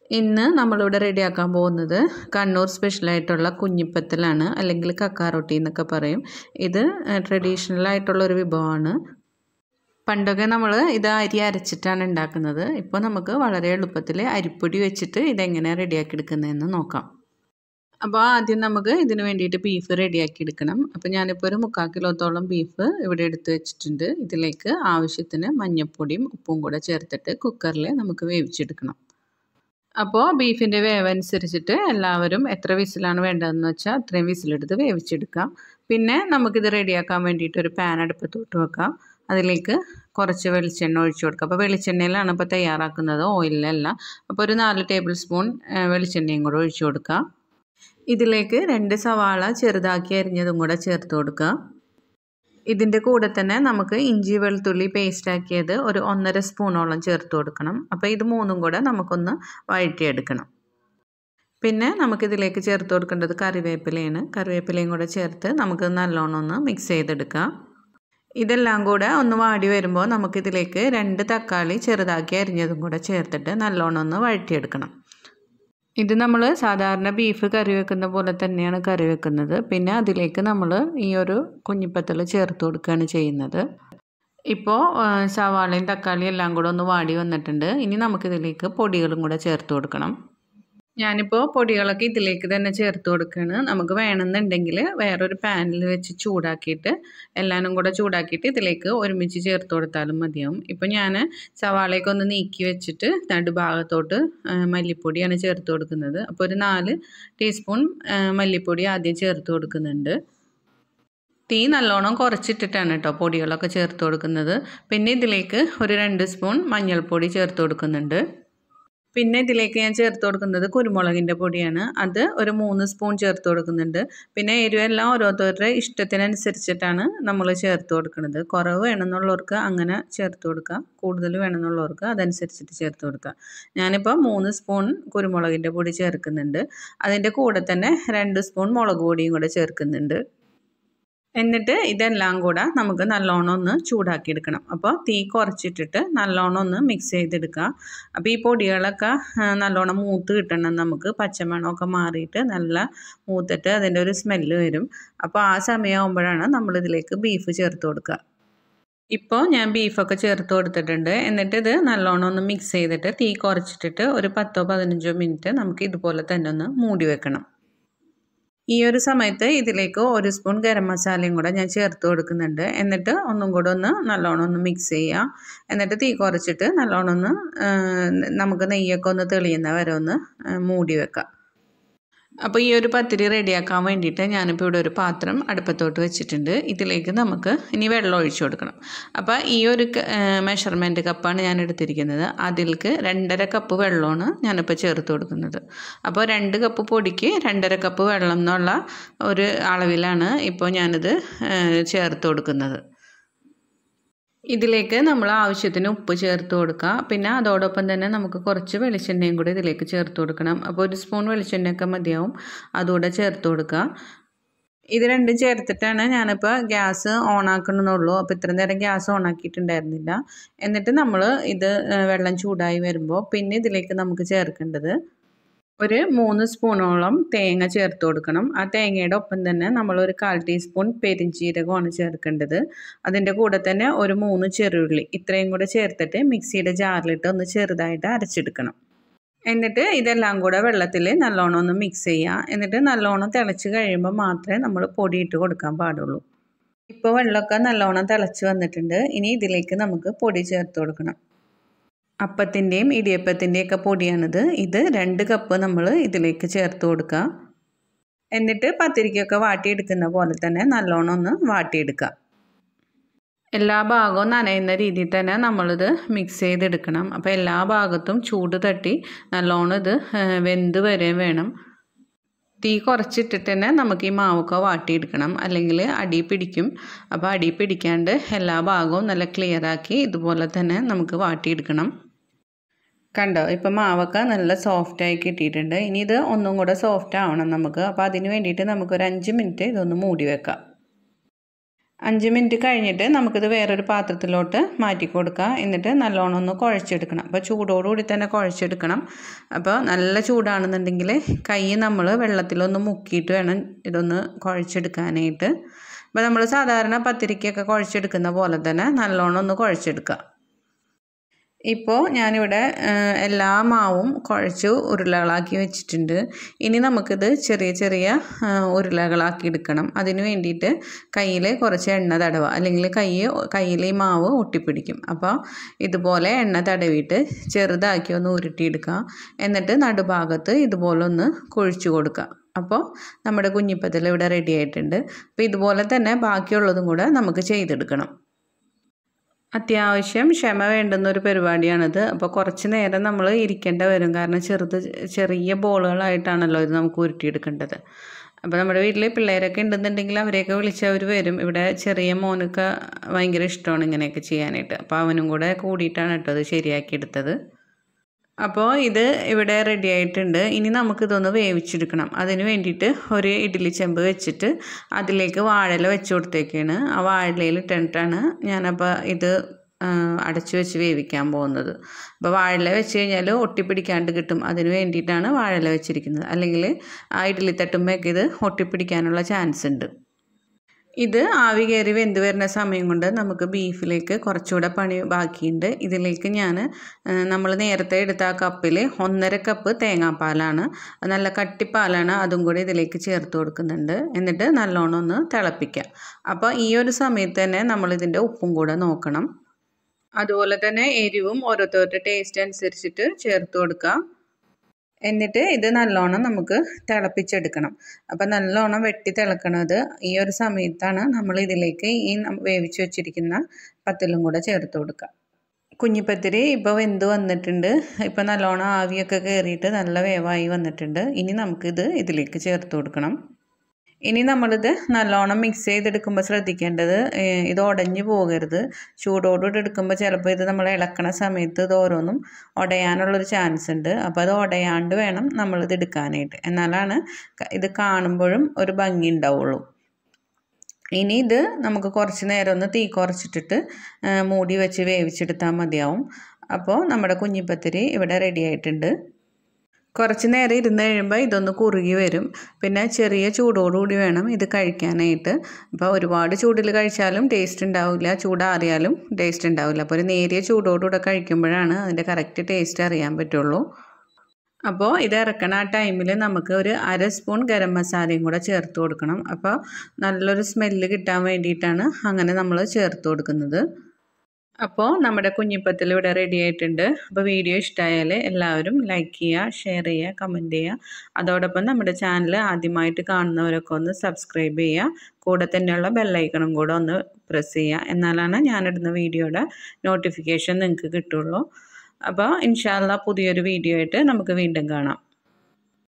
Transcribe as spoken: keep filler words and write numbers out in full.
ഇന്ന് നമ്മളിവിടെ റെഡിയാക്കാൻ പോകുന്നത് കണ്ണൂർ സ്പെഷ്യലായിട്ടുള്ള കുഞ്ഞിപ്പത്തലാണ്, അല്ലെങ്കിൽ കക്ക റൊട്ടി എന്നൊക്കെ പറയും. ഇത് ട്രഡീഷണൽ ആയിട്ടുള്ളൊരു വിഭവമാണ്. പണ്ടൊക്കെ നമ്മൾ ഇത് അരി അരച്ചിട്ടാണ് ഉണ്ടാക്കുന്നത്. ഇപ്പോൾ നമുക്ക് വളരെ എളുപ്പത്തിൽ അരിപ്പൊടി വെച്ചിട്ട് ഇതെങ്ങനെ റെഡിയാക്കി എടുക്കുന്നതെന്ന് നോക്കാം. അപ്പോൾ ആദ്യം നമുക്ക് ഇതിന് വേണ്ടിയിട്ട് ബീഫ് റെഡിയാക്കി എടുക്കണം. അപ്പോൾ ഞാനിപ്പോൾ ഒരു മുക്കാൽ കിലോത്തോളം ബീഫ് ഇവിടെ എടുത്ത് വെച്ചിട്ടുണ്ട്. ഇതിലേക്ക് ആവശ്യത്തിന് മഞ്ഞൾപ്പൊടിയും ഉപ്പും കൂടെ ചേർത്തിട്ട് കുക്കറിൽ നമുക്ക് വേവിച്ചെടുക്കണം. അപ്പോൾ ബീഫിൻ്റെ വേവ് അനുസരിച്ചിട്ട് എല്ലാവരും എത്ര വിസിലാണ് വേണ്ടതെന്ന് വെച്ചാൽ അത്രയും വിസിലെടുത്ത് വേവിച്ചെടുക്കാം. പിന്നെ നമുക്കിത് റെഡിയാക്കാൻ വേണ്ടിയിട്ട് ഒരു പാൻ അടുപ്പത്തോട്ട് വെക്കാം. അതിലേക്ക് കുറച്ച് വെളിച്ചെണ്ണ ഒഴിച്ചു കൊടുക്കാം. അപ്പോൾ വെളിച്ചെണ്ണയിലാണ് ഇപ്പോൾ തയ്യാറാക്കുന്നത്, ഓയിലല്ല. അപ്പോൾ ഒരു നാല് ടേബിൾ സ്പൂൺ വെളിച്ചെണ്ണയും കൂടെ ഒഴിച്ചു കൊടുക്കാം. ഇതിലേക്ക് രണ്ട് സവാള ചെറുതാക്കി അരിഞ്ഞതും കൂടെ ചേർത്ത് കൊടുക്കുക. ഇതിൻ്റെ കൂടെ തന്നെ നമുക്ക് ഇഞ്ചി വെളുത്തുള്ളി പേസ്റ്റാക്കിയത് ഒരു ഒന്നര സ്പൂണോളം ചേർത്ത് കൊടുക്കണം. അപ്പോൾ ഇത് മൂന്നും കൂടെ നമുക്കൊന്ന് വഴറ്റിയെടുക്കണം. പിന്നെ നമുക്കിതിലേക്ക് ചേർത്ത് കൊടുക്കേണ്ടത് കറിവേപ്പിലയാണ്. കറിവേപ്പിലയും കൂടെ ചേർത്ത് നമുക്ക് നല്ലോണം ഒന്ന് മിക്സ് ചെയ്തെടുക്കാം. ഇതെല്ലാം കൂടെ ഒന്ന് വാടി വരുമ്പോൾ നമുക്കിതിലേക്ക് രണ്ട് തക്കാളി ചെറുതാക്കി അരിഞ്ഞതും കൂടെ ചേർത്തിട്ട് നല്ലോണം ഒന്ന് വഴറ്റിയെടുക്കണം. ഇത് നമ്മൾ സാധാരണ ബീഫ് കറി വെക്കുന്ന പോലെ തന്നെയാണ് കറി വെക്കുന്നത്. പിന്നെ അതിലേക്ക് നമ്മൾ ഈ ഒരു കുഞ്ഞിപ്പത്തൽ ചേർത്ത് കൊടുക്കുകയാണ് ചെയ്യുന്നത്. ഇപ്പോൾ സവാളയും തക്കാളിയും എല്ലാം കൂടെ ഒന്ന് വാടി വന്നിട്ടുണ്ട്. ഇനി നമുക്കിതിലേക്ക് പൊടികളും കൂടെ ചേർത്ത് കൊടുക്കണം. ഞാനിപ്പോൾ പൊടികളൊക്കെ ഇതിലേക്ക് തന്നെ ചേർത്ത് കൊടുക്കുകയാണ്. നമുക്ക് വേണമെന്നുണ്ടെങ്കിൽ വേറൊരു പാനിൽ വെച്ച് ചൂടാക്കിയിട്ട് എല്ലാവരും കൂടെ ചൂടാക്കിയിട്ട് ഇതിലേക്ക് ഒരുമിച്ച് ചേർത്ത് കൊടുത്താലും മതിയാവും. ഇപ്പോൾ ഞാൻ സവാളയൊക്കെ ഒന്ന് നീക്കി വെച്ചിട്ട് നടുഭാഗത്തോട്ട് മല്ലിപ്പൊടിയാണ് ചേർത്ത് കൊടുക്കുന്നത്. അപ്പോൾ ഒരു നാല് ടീസ്പൂൺ മല്ലിപ്പൊടി ആദ്യം ചേർത്ത് കൊടുക്കുന്നുണ്ട്. തീ നല്ലോണം കുറച്ചിട്ടിട്ടാണ് കേട്ടോ പൊടികളൊക്കെ ചേർത്ത് കൊടുക്കുന്നത്. പിന്നെ ഇതിലേക്ക് ഒരു രണ്ട് സ്പൂൺ മഞ്ഞൾപ്പൊടി ചേർത്ത് കൊടുക്കുന്നുണ്ട്. പിന്നെ ഇതിലേക്ക് ഞാൻ ചേർത്ത് കൊടുക്കുന്നത് കുരുമുളകിൻ്റെ പൊടിയാണ്. അത് ഒരു മൂന്ന് സ്പൂൺ ചേർത്ത് കൊടുക്കുന്നുണ്ട്. പിന്നെ എരിവെല്ലാം ഓരോരുത്തരുടെ ഇഷ്ടത്തിനനുസരിച്ചിട്ടാണ് നമ്മൾ ചേർത്ത് കൊടുക്കുന്നത്. കുറവ് വേണമെന്നുള്ളവർക്ക് അങ്ങനെ ചേർത്ത് കൊടുക്കുക, കൂടുതൽ വേണമെന്നുള്ളവർക്ക് അതനുസരിച്ചിട്ട് ചേർത്ത് കൊടുക്കുക. ഞാനിപ്പോൾ മൂന്ന് സ്പൂൺ കുരുമുളകിൻ്റെ പൊടി ചേർക്കുന്നുണ്ട്. അതിൻ്റെ കൂടെ തന്നെ രണ്ട് സ്പൂൺ മുളക് പൊടിയും കൂടെ ചേർക്കുന്നുണ്ട്. എന്നിട്ട് ഇതെല്ലാം കൂടെ നമുക്ക് നല്ലോണം ഒന്ന് ചൂടാക്കിയെടുക്കണം. അപ്പോൾ തീ കുറച്ചിട്ടിട്ട് നല്ലോണം ഒന്ന് മിക്സ് ചെയ്തെടുക്കുക. അപ്പോൾ ഈ പൊടികളൊക്കെ നല്ലോണം മൂത്ത് കിട്ടണം. നമുക്ക് പച്ചമണമൊക്കെ മാറിയിട്ട് നല്ല മൂത്തിട്ട് അതിൻ്റെ ഒരു സ്മെല്ല് വരും. അപ്പോൾ ആ സമയമാകുമ്പോഴാണ് നമ്മളിതിലേക്ക് ബീഫ് ചേർത്ത് കൊടുക്കുക. ഇപ്പോൾ ഞാൻ ബീഫൊക്കെ ചേർത്ത് കൊടുത്തിട്ടുണ്ട്. എന്നിട്ട് ഇത് നല്ലോണം ഒന്ന് മിക്സ് ചെയ്തിട്ട് തീ കുറച്ചിട്ടിട്ട് ഒരു പത്തോ പതിനഞ്ചോ മിനിറ്റ് നമുക്ക് ഇതുപോലെ തന്നെ ഒന്ന് മൂടി വെക്കണം. ഈ ഒരു സമയത്ത് ഇതിലേക്ക് ഒരു സ്പൂൺ ഗരം മസാലയും കൂടെ ഞാൻ ചേർത്ത് കൊടുക്കുന്നുണ്ട്. എന്നിട്ട് ഒന്നും കൂടെ ഒന്ന് നല്ലോണം ഒന്ന് മിക്സ് ചെയ്യുക. എന്നിട്ട് തീ കുറച്ചിട്ട് നല്ലോണം ഒന്ന് നമുക്ക് നെയ്യൊക്കെ ഒന്ന് തെളിയുന്ന വരെ ഒന്ന് മൂടി വെക്കാം. അപ്പോൾ ഈ ഒരു പത്തിരി റെഡിയാക്കാൻ വേണ്ടിയിട്ട് ഞാനിപ്പോൾ ഇവിടെ ഒരു പാത്രം അടുപ്പത്തോട്ട് വെച്ചിട്ടുണ്ട്. ഇതിലേക്ക് നമുക്ക് ഇനി വെള്ളം ഒഴിച്ചു കൊടുക്കണം. അപ്പോൾ ഈ ഒരു മെഷർമെൻറ്റ് കപ്പാണ് ഞാൻ എടുത്തിരിക്കുന്നത്. അതിലേക്ക് രണ്ടര കപ്പ് വെള്ളമാണ് ഞാനിപ്പോൾ ചേർത്ത് കൊടുക്കുന്നത്. അപ്പോൾ രണ്ട് കപ്പ് പൊടിക്ക് രണ്ടര കപ്പ് വെള്ളം എന്നുള്ള ഒരു അളവിലാണ് ഇപ്പോൾ ഞാനിത് ചേർത്ത് കൊടുക്കുന്നത്. ഇതിലേക്ക് നമ്മൾ ആവശ്യത്തിന് ഉപ്പ് ചേർത്ത് കൊടുക്കുക. പിന്നെ അതോടൊപ്പം തന്നെ നമുക്ക് കുറച്ച് വെളിച്ചെണ്ണയും കൂടി ഇതിലേക്ക് ചേർത്ത് കൊടുക്കണം. അപ്പോൾ ഒരു സ്പൂൺ വെളിച്ചെണ്ണയൊക്കെ മതിയാവും, അതുകൂടെ ചേർത്ത് കൊടുക്കുക. ഇത് രണ്ടും ചേർത്തിട്ടാണ് ഞാനിപ്പോൾ ഗ്യാസ് ഓണാക്കണമെന്നുള്ളൂ. അപ്പോൾ ഇത്ര നേരം ഗ്യാസ് ഓണാക്കിയിട്ടുണ്ടായിരുന്നില്ല. എന്നിട്ട് നമ്മൾ ഇത് വെള്ളം ചൂടായി വരുമ്പോൾ പിന്നെ ഇതിലേക്ക് നമുക്ക് ചേർക്കേണ്ടത് ഒരു മൂന്ന് സ്പൂണോളം തേങ്ങ ചേർത്ത് കൊടുക്കണം. ആ തേങ്ങയുടെ ഒപ്പം തന്നെ നമ്മളൊരു കാൽ ടീസ്പൂൺ പെരിഞ്ജീരകമാണ് ചേർക്കേണ്ടത്. അതിൻ്റെ കൂടെ തന്നെ ഒരു മൂന്ന് ചെറുള്ളി ഇത്രയും കൂടെ ചേർത്തിട്ട് മിക്സിയുടെ ജാറിലിട്ട് ഒന്ന് ചെറുതായിട്ട് അരച്ചെടുക്കണം. എന്നിട്ട് ഇതെല്ലാം കൂടെ വെള്ളത്തിൽ നല്ലോണം ഒന്ന് മിക്സ് ചെയ്യുക. എന്നിട്ട് നല്ലോണം തിളച്ച് കഴിയുമ്പോൾ മാത്രമേ നമ്മൾ പൊടി ഇട്ട് കൊടുക്കാൻ പാടുള്ളൂ. ഇപ്പോൾ വെള്ളമൊക്കെ നല്ലോണം തിളച്ച് വന്നിട്ടുണ്ട്. ഇനി ഇതിലേക്ക് നമുക്ക് പൊടി ചേർത്ത് കൊടുക്കണം. അപ്പത്തിൻ്റെയും ഇടിയപ്പത്തിൻ്റെയൊക്കെ പൊടിയാണിത്. ഇത് രണ്ട് കപ്പ് നമ്മൾ ഇതിലേക്ക് ചേർത്ത് കൊടുക്കുക. എന്നിട്ട് പത്തിരിക്കൊക്കെ വാട്ടിയെടുക്കുന്ന പോലെ തന്നെ നല്ലോണം ഒന്ന് വാട്ടിയെടുക്കുക. എല്ലാ ഭാഗവും നനയുന്ന രീതിയിൽ തന്നെ നമ്മളിത് മിക്സ് ചെയ്തെടുക്കണം. അപ്പോൾ എല്ലാ ഭാഗത്തും ചൂട് തട്ടി നല്ലോണം ഇത് വെന്ത് വരെയും വേണം. തീ കുറച്ചിട്ടിട്ട് തന്നെ നമുക്ക് ഈ മാവൊക്കെ വാട്ടിയെടുക്കണം, അല്ലെങ്കിൽ അടി പിടിക്കും. അപ്പോൾ അടി പിടിക്കാണ്ട് എല്ലാ ഭാഗവും നല്ല ക്ലിയറാക്കി ഇതുപോലെ തന്നെ നമുക്ക് വാട്ടിയെടുക്കണം. കണ്ടോ, ഇപ്പോൾ മാവൊക്കെ നല്ല സോഫ്റ്റായി കിട്ടിയിട്ടുണ്ട്. ഇനി ഇത് ഒന്നും കൂടെ സോഫ്റ്റ് ആവണം നമുക്ക്. അപ്പോൾ അതിന് വേണ്ടിയിട്ട് നമുക്കൊരു അഞ്ച് മിനിറ്റ് ഇതൊന്ന് മൂടി വെക്കാം. അഞ്ച് മിനിറ്റ് കഴിഞ്ഞിട്ട് നമുക്കിത് വേറൊരു പാത്രത്തിലോട്ട് മാറ്റി കൊടുക്കാം. എന്നിട്ട് നല്ലോണം ഒന്ന് കുഴച്ചെടുക്കണം. അപ്പോൾ ചൂടോടുകൂടി തന്നെ കുഴച്ചെടുക്കണം. അപ്പോൾ നല്ല ചൂടാണെന്നുണ്ടെങ്കിൽ കൈ നമ്മൾ വെള്ളത്തിലൊന്ന് മുക്കിയിട്ട് വേണം ഇതൊന്ന് കുഴച്ചെടുക്കാനായിട്ട്. അപ്പോൾ നമ്മൾ സാധാരണ പത്തിരിക്കൊക്കെ കുഴച്ചെടുക്കുന്ന പോലെ തന്നെ നല്ലോണം ഒന്ന് കുഴച്ചെടുക്കുക. ഇപ്പോൾ ഞാനിവിടെ എല്ലാ മാവും കുഴച്ച് ഉരുളകളാക്കി വെച്ചിട്ടുണ്ട്. ഇനി നമുക്കിത് ചെറിയ ചെറിയ ഉരുളകളാക്കി എടുക്കണം. അതിന് വേണ്ടിയിട്ട് കയ്യിൽ കുറച്ച് എണ്ണ തടവുക, അല്ലെങ്കിൽ കൈ കയ്യിൽ ഈ മാവ് ഒട്ടിപ്പിടിക്കും. അപ്പോൾ ഇതുപോലെ എണ്ണ തടവിയിട്ട് ചെറുതാക്കി ഒന്ന് ഉരുട്ടിയെടുക്കുക. എന്നിട്ട് നടുഭാഗത്ത് ഇതുപോലെ ഒന്ന് കുഴിച്ചു കൊടുക്കുക. അപ്പോൾ നമ്മുടെ കുഞ്ഞിപ്പത്തിൽ ഇവിടെ റെഡി ആയിട്ടുണ്ട്. അപ്പോൾ ഇതുപോലെ തന്നെ ബാക്കിയുള്ളതും കൂടെ നമുക്ക് ചെയ്തെടുക്കണം. അത്യാവശ്യം ക്ഷമ വേണ്ടുന്നൊരു പരിപാടിയാണിത്. അപ്പോൾ കുറച്ച് നേരം നമ്മൾ ഇരിക്കേണ്ടി വരും. കാരണം ചെറുത് ചെറിയ ബോളുകളായിട്ടാണല്ലോ ഇത് നമുക്ക് ഉരുട്ടിയെടുക്കേണ്ടത്. അപ്പോൾ നമ്മുടെ വീട്ടിൽ പിള്ളേരൊക്കെ ഉണ്ടെന്നുണ്ടെങ്കിൽ അവരെയൊക്കെ വിളിച്ച് അവർ വരും. ഇവിടെ ചെറിയ മോനൊക്കെ ഭയങ്കര ഇഷ്ടമാണ് ഇങ്ങനെയൊക്കെ ചെയ്യാനായിട്ട്. അപ്പോൾ അവനും കൂടെ കൂടിയിട്ടാണ് കേട്ടോ ഇത് ശരിയാക്കിയെടുത്തത്. അപ്പോൾ ഇത് ഇവിടെ റെഡി ആയിട്ടുണ്ട്. ഇനി നമുക്കിതൊന്ന് വേവിച്ചെടുക്കണം. അതിന് വേണ്ടിയിട്ട് ഒരു ഇഡ്ഡലി ചെമ്പ് വെച്ചിട്ട് അതിലേക്ക് വാഴയില വെച്ച് കൊടുത്തേക്കാണ്. ആ വാഴയിലയിൽ ഇട്ടിട്ടാണ് ഞാനപ്പോൾ ഇത് അടച്ചു വെച്ച് വേവിക്കാൻ പോകുന്നത്. അപ്പോൾ വാഴയില വെച്ച് കഴിഞ്ഞാൽ ഒട്ടിപ്പിടിക്കാണ്ട് കിട്ടും. അതിന് വേണ്ടിയിട്ടാണ് വാഴയില വെച്ചിരിക്കുന്നത്. അല്ലെങ്കിൽ ആ ഇഡ്ഡലി തട്ടുമ്പോഴൊക്കെ ഇത് ഒട്ടിപ്പിടിക്കാനുള്ള ചാൻസ് ഉണ്ട്. ഇത് ആവി കയറി വെന്ത് വരുന്ന സമയം കൊണ്ട് നമുക്ക് ബീഫിലേക്ക് കുറച്ചുകൂടെ പണി ബാക്കിയുണ്ട്. ഇതിലേക്ക് ഞാൻ നമ്മൾ നേരത്തെ എടുത്ത ആ കപ്പിൽ ഒന്നര കപ്പ് തേങ്ങാപ്പാലാണ്, നല്ല കട്ടിപ്പാലാണ്, അതും കൂടി ഇതിലേക്ക് ചേർത്ത് കൊടുക്കുന്നുണ്ട്. എന്നിട്ട് നല്ലോണം ഒന്ന് തിളപ്പിക്കുക. അപ്പോൾ ഈ ഒരു സമയത്ത് തന്നെ നമ്മളിതിൻ്റെ ഉപ്പും കൂടെ നോക്കണം. അതുപോലെ തന്നെ എരിവും ഓരോരുത്തരുടെ ടേസ്റ്റ് അനുസരിച്ചിട്ട് ചേർത്ത് കൊടുക്കുക. എന്നിട്ട് ഇത് നല്ലോണം നമുക്ക് തിളപ്പിച്ചെടുക്കണം. അപ്പം നല്ലോണം വെട്ടി തിളക്കണത് ഈ ഒരു സമയത്താണ് നമ്മൾ ഇതിലേക്ക് ഈ വേവിച്ച് വെച്ചിരിക്കുന്ന പത്തലും കൂടെ ചേർത്ത് കൊടുക്കുക. കുഞ്ഞിപ്പത്തിരി ഇപ്പോൾ വെന്ത് വന്നിട്ടുണ്ട്. ഇപ്പോൾ നല്ലോണം ആവിയൊക്കെ കയറിയിട്ട് നല്ല വേവായി വന്നിട്ടുണ്ട്. ഇനി നമുക്കിത് ഇതിലേക്ക് ചേർത്ത് കൊടുക്കണം. ഇനി നമ്മളിത് നല്ലോണം മിക്സ് ചെയ്തെടുക്കുമ്പോൾ ശ്രദ്ധിക്കേണ്ടത് ഇത് ഉടഞ്ഞു പോകരുത്. ചൂടോടുകൂടി എടുക്കുമ്പോൾ ചിലപ്പോൾ ഇത് നമ്മൾ ഇളക്കണ സമയത്ത് ഇത് ഓരോന്നും ഉടയാനുള്ളൊരു ചാൻസ് ഉണ്ട്. അപ്പോൾ അത് ഉടയാണ്ട് വേണം നമ്മളിത് എടുക്കാനായിട്ട്. എന്നാലാണ് ഇത് കാണുമ്പോഴും ഒരു ഭംഗി ഉണ്ടാവുള്ളൂ. ഇനി ഇത് നമുക്ക് കുറച്ച് നേരം ഒന്ന് തീ കുറച്ചിട്ടിട്ട് മൂടി വെച്ച് വേവിച്ചെടുത്താൽ മതിയാവും. അപ്പോൾ നമ്മുടെ കുഞ്ഞിപ്പത്തിരി ഇവിടെ റെഡി ആയിട്ടുണ്ട്. കുറച്ച് നേരം ഇരുന്ന് കഴിയുമ്പോൾ ഇതൊന്ന് കുറുകി വരും. പിന്നെ ചെറിയ ചൂടോടുകൂടി വേണം ഇത് കഴിക്കാനായിട്ട്. അപ്പോൾ ഒരുപാട് ചൂടിൽ കഴിച്ചാലും ടേസ്റ്റ് ഉണ്ടാവില്ല, ചൂടാറിയാലും ടേസ്റ്റ് ഉണ്ടാവില്ല. അപ്പോൾ ഒരു നേരിയ ചൂടോടുകൂടെ കഴിക്കുമ്പോഴാണ് അതിൻ്റെ കറക്റ്റ് ടേസ്റ്റ് അറിയാൻ പറ്റുള്ളൂ. അപ്പോൾ ഇത് ഇറക്കണ ആ ടൈമിൽ നമുക്ക് ഒരു അര സ്പൂൺ ഗരം മസാലയും കൂടെ ചേർത്ത് കൊടുക്കണം. അപ്പോൾ നല്ലൊരു സ്മെല്ല് കിട്ടാൻ വേണ്ടിയിട്ടാണ് അങ്ങനെ നമ്മൾ ചേർത്ത് കൊടുക്കുന്നത്. അപ്പോൾ നമ്മുടെ കുഞ്ഞിപ്പത്തിൽ ഇവിടെ റെഡി ആയിട്ടുണ്ട്. അപ്പോൾ വീഡിയോ ഇഷ്ടമായാൽ എല്ലാവരും ലൈക്ക് ചെയ്യുക, ഷെയർ ചെയ്യുക, കമൻറ്റ് ചെയ്യുക. അതോടൊപ്പം നമ്മുടെ ചാനൽ ആദ്യമായിട്ട് കാണുന്നവരൊക്കെ ഒന്ന് സബ്സ്ക്രൈബ് ചെയ്യുക. കൂടെ തന്നെയുള്ള ബെല്ലൈക്കണും കൂടെ ഒന്ന് പ്രസ് ചെയ്യുക. എന്നാലാണ് ഞാനിടുന്ന വീഡിയോയുടെ നോട്ടിഫിക്കേഷൻ നിങ്ങൾക്ക് കിട്ടുള്ളൂ. അപ്പോൾ ഇൻഷാ അല്ലാഹ് പുതിയൊരു വീഡിയോ ആയിട്ട് നമുക്ക് വീണ്ടും കാണാം.